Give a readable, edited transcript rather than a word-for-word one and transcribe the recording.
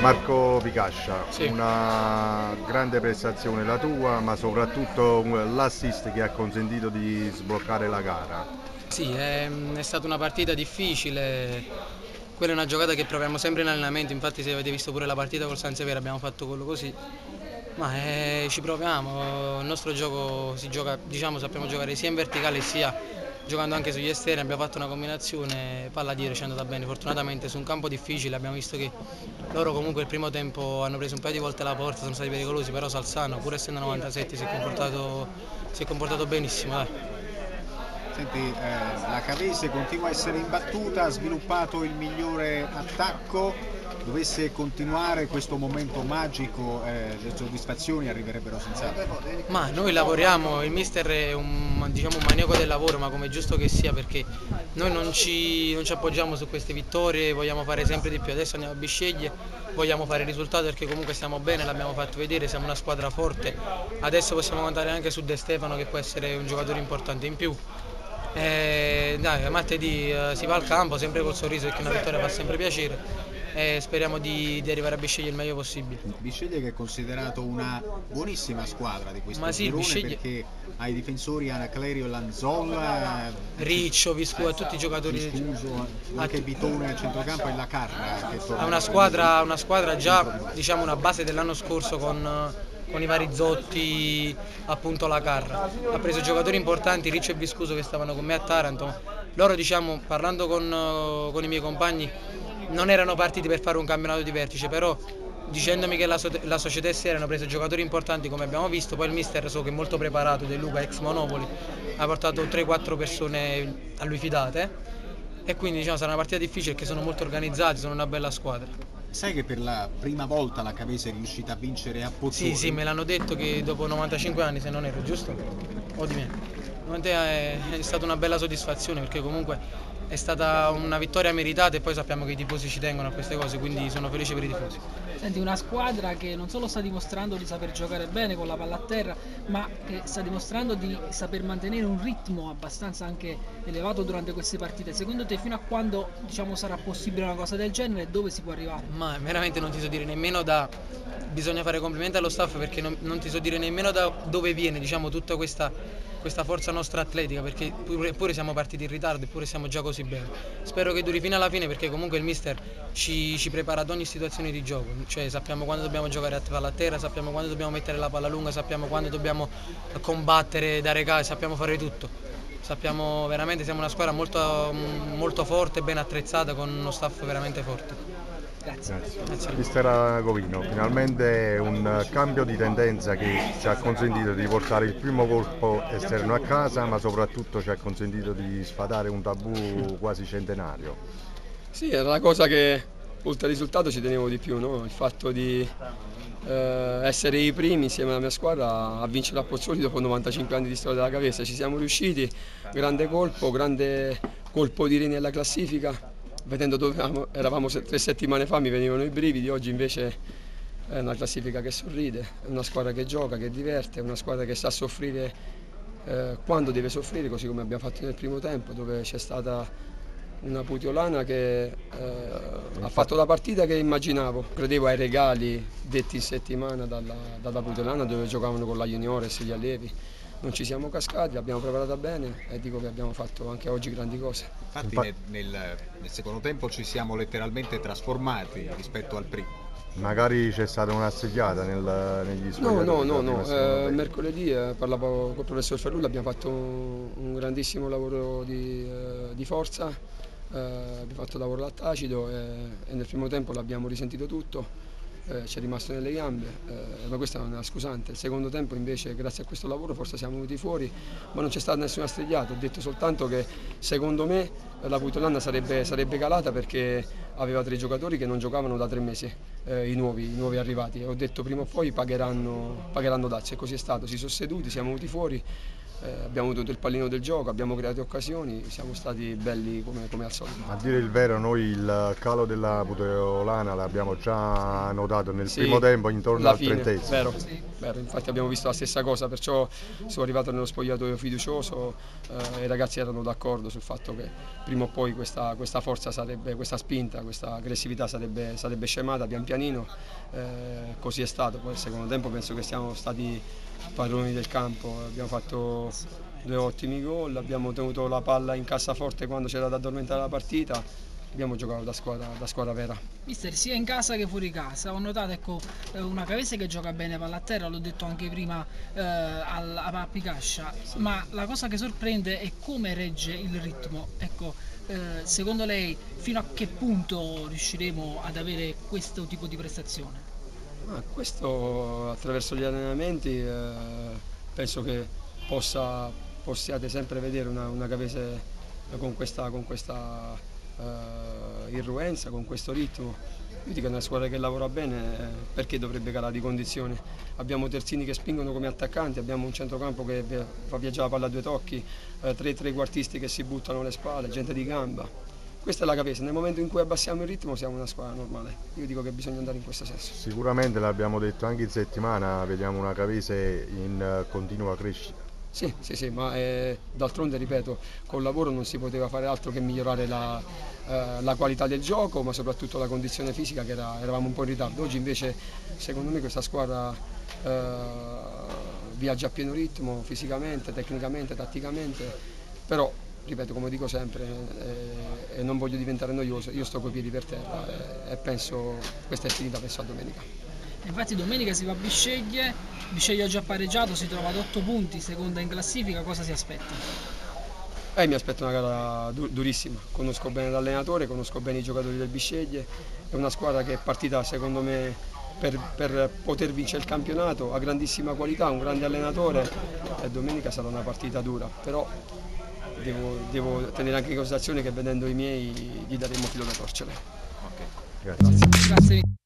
Marco Picascia, Sì. una grande prestazione la tua, ma soprattutto l'assist che ha consentito di sbloccare la gara. Sì, è stata una partita difficile, quella è una giocata che proviamo sempre in allenamento, infatti se avete visto pure la partita col Sansevere abbiamo fatto quello così, ma ci proviamo, il nostro gioco si gioca, diciamo, sappiamo giocare sia in verticale sia giocando anche sugli esterni, abbiamo fatto una combinazione, palla dietro ci è andata bene, fortunatamente su un campo difficile abbiamo visto che loro comunque il primo tempo hanno preso un paio di volte la porta, sono stati pericolosi, però Salzano pur essendo 97 si è comportato benissimo, dai. Senti, la Cavese continua a essere imbattuta, ha sviluppato il migliore attacco, dovesse continuare questo momento magico, le soddisfazioni arriverebbero senz'altro. Ma noi lavoriamo, il mister è diciamo, un maniaco del lavoro, ma come è giusto che sia, perché noi non ci appoggiamo su queste vittorie, vogliamo fare sempre di più. Adesso andiamo a Bisceglie, vogliamo fare il risultato perché comunque stiamo bene, l'abbiamo fatto vedere, siamo una squadra forte. Adesso possiamo contare anche su De Stefano che può essere un giocatore importante in più. Dai, martedì si va al campo sempre col sorriso perché una vittoria fa sempre piacere e speriamo di arrivare a Bisceglie il meglio possibile. Bisceglie che è considerato una buonissima squadra di questo Ma sì, il girone Bisceglie, perché ha i difensori Anaclerio Lanzolla, Riccio, Viscu e tutti i giocatori. Viscuso, anche Bitone al centrocampo e la Carra che Ha torna una squadra già, diciamo, una base dell'anno scorso con i vari Zotti, appunto la Carra. Ha preso giocatori importanti, Riccio e Viscuso che stavano con me a Taranto. Loro, diciamo, parlando con i miei compagni, non erano partiti per fare un campionato di vertice, però dicendomi che la società e hanno preso giocatori importanti come abbiamo visto, poi il mister so che è molto preparato, De Luca ex Monopoli, ha portato 3-4 persone a lui fidate e quindi diciamo sarà una partita difficile perché sono molto organizzati, sono una bella squadra. Sai che per la prima volta la Cavese è riuscita a vincere a Pozzuoli? Sì, me l'hanno detto che dopo 95 anni, se non ero giusto, o di me. È stata una bella soddisfazione perché comunque è stata una vittoria meritata e poi sappiamo che i tifosi ci tengono a queste cose, quindi sono felice per i tifosi. Senti, una squadra che non solo sta dimostrando di saper giocare bene con la palla a terra, ma che sta dimostrando di saper mantenere un ritmo abbastanza anche elevato durante queste partite. Secondo te fino a quando, diciamo, sarà possibile una cosa del genere e dove si può arrivare? Ma veramente non ti so dire nemmeno bisogna fare complimenti allo staff perché non ti so dire nemmeno da dove viene, diciamo, tutta questa forza nostra atletica, perché pure siamo partiti in ritardo eppure siamo già così bene. Spero che duri fino alla fine perché comunque il mister ci prepara ad ogni situazione di gioco, cioè sappiamo quando dobbiamo giocare a palla a terra, sappiamo quando dobbiamo mettere la palla lunga, sappiamo quando dobbiamo combattere, dare gas, sappiamo fare tutto. Sappiamo veramente, siamo una squadra molto forte, ben attrezzata, con uno staff veramente forte. Grazie. Grazie. Mister Agovino, finalmente un cambio di tendenza che ci ha consentito di portare il primo colpo esterno a casa, ma soprattutto ci ha consentito di sfatare un tabù quasi centenario. Sì, era la cosa che oltre al risultato ci tenevo di più, no? Il fatto di essere i primi insieme alla mia squadra a vincere a Pozzuoli dopo 95 anni di storia della Cavese. Ci siamo riusciti, grande colpo di re nella classifica. Vedendo dove eravamo 3 settimane fa mi venivano i brividi, oggi invece è una classifica che sorride, è una squadra che gioca, che diverte, è una squadra che sa soffrire quando deve soffrire, così come abbiamo fatto nel primo tempo, dove c'è stata una Putiolana che ha fatto la partita che immaginavo. Credevo ai regali detti in settimana dalla Putiolana, dove giocavano con la Juniores e gli allievi. Non ci siamo cascati, l'abbiamo preparata bene e dico che abbiamo fatto anche oggi grandi cose. Infatti nel secondo tempo ci siamo letteralmente trasformati rispetto al primo. Magari c'è stata una stigliata negli spogliatoi. No. Mercoledì parlavo col professor Ferrulla, abbiamo fatto un grandissimo lavoro di forza, abbiamo fatto lavoro lattacido e nel primo tempo l'abbiamo risentito tutto. Ci è rimasto nelle gambe, ma questa è una scusante. Il secondo tempo invece grazie a questo lavoro forse siamo venuti fuori, ma non c'è stata nessuna strigliata. Ho detto soltanto che secondo me la Putolana sarebbe calata perché aveva 3 giocatori che non giocavano da 3 mesi, i nuovi arrivati, e ho detto prima o poi pagheranno dazio e così è stato. Si sono seduti, siamo venuti fuori, abbiamo avuto il pallino del gioco, abbiamo creato occasioni, siamo stati belli come al solito. A dire il vero, noi il calo della Puteolana l'abbiamo già notato nel primo tempo, intorno al fine, 30esimo. Vero, infatti abbiamo visto la stessa cosa, perciò sono arrivato nello spogliatoio fiducioso, i ragazzi erano d'accordo sul fatto che prima o poi questa forza sarebbe, questa spinta, questa aggressività sarebbe scemata pian pianino, così è stato. Poi al secondo tempo penso che siamo stati padroni del campo, abbiamo fatto 2 ottimi gol, abbiamo tenuto la palla in cassaforte quando c'era da addormentare la partita, abbiamo giocato da squadra vera. Mister, sia in casa che fuori casa ho notato, ecco, una Cavese che gioca bene palla a terra, l'ho detto anche prima a Picascia, ma la cosa che sorprende è come regge il ritmo. Ecco, secondo lei fino a che punto riusciremo ad avere questo tipo di prestazione? Questo attraverso gli allenamenti penso che possiate sempre vedere una Cavese con questa irruenza, con questo ritmo. Io dico che è una squadra che lavora bene, perché dovrebbe calare di condizione. Abbiamo terzini che spingono come attaccanti, abbiamo un centrocampo che fa viaggiare la palla a 2 tocchi, 3 trequartisti che si buttano alle spalle, gente di gamba. Questa è la Cavese, nel momento in cui abbassiamo il ritmo siamo una squadra normale. Io dico che bisogna andare in questo senso. Sicuramente l'abbiamo detto anche in settimana, vediamo una Cavese in continua crescita. Sì, ma d'altronde, ripeto, col lavoro non si poteva fare altro che migliorare la qualità del gioco, ma soprattutto la condizione fisica, che eravamo un po' in ritardo. Oggi invece secondo me questa squadra viaggia a pieno ritmo, fisicamente, tecnicamente, tatticamente, però ripeto, come dico sempre, e non voglio diventare noioso, io sto coi piedi per terra e penso questa è finita, penso a domenica. Infatti domenica si va a Bisceglie ha già pareggiato, si trova ad 8 punti, seconda in classifica, cosa si aspetta? Mi aspetto una gara durissima, conosco bene l'allenatore, conosco bene i giocatori del Bisceglie, è una squadra che è partita secondo me per poter vincere il campionato, ha grandissima qualità, un grande allenatore e domenica sarà una partita dura, però devo tenere anche in considerazione che vedendo i miei gli daremo filo da torcere. Grazie. Grazie.